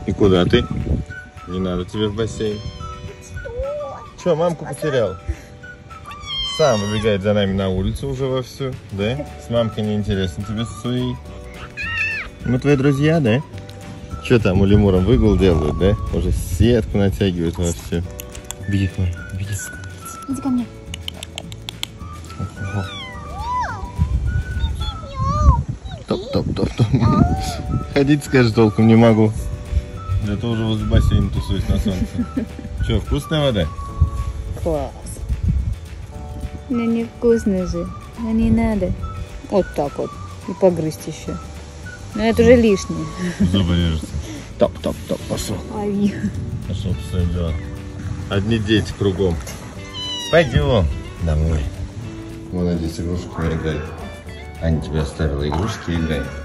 И куда ты? Не надо тебе в бассейн. Че, мамку потерял? Сам выбегает за нами на улицу уже вовсю, да? С мамкой неинтересно тебе со своей. Мы твои друзья, да? Че там у лемура выгул делают, да? Уже сетку натягивают вовсю. Беги к маме, беги. Иди ко мне. Топ-топ-топ-топ. Ходить, скажи, толком не могу. Зато уже возле бассейна тусуюсь на солнце. Че, вкусная вода? Класс. Ну невкусно же. Ну не надо. Вот так вот. И погрызть еще. Но это уже лишнее. Зубы режутся. Топ-топ-топ, пошел. Ай. Пошел по своим делам. Одни дети кругом. Пойдем домой. Вон здесь игрушку играй. Аня тебе оставила игрушки, играй.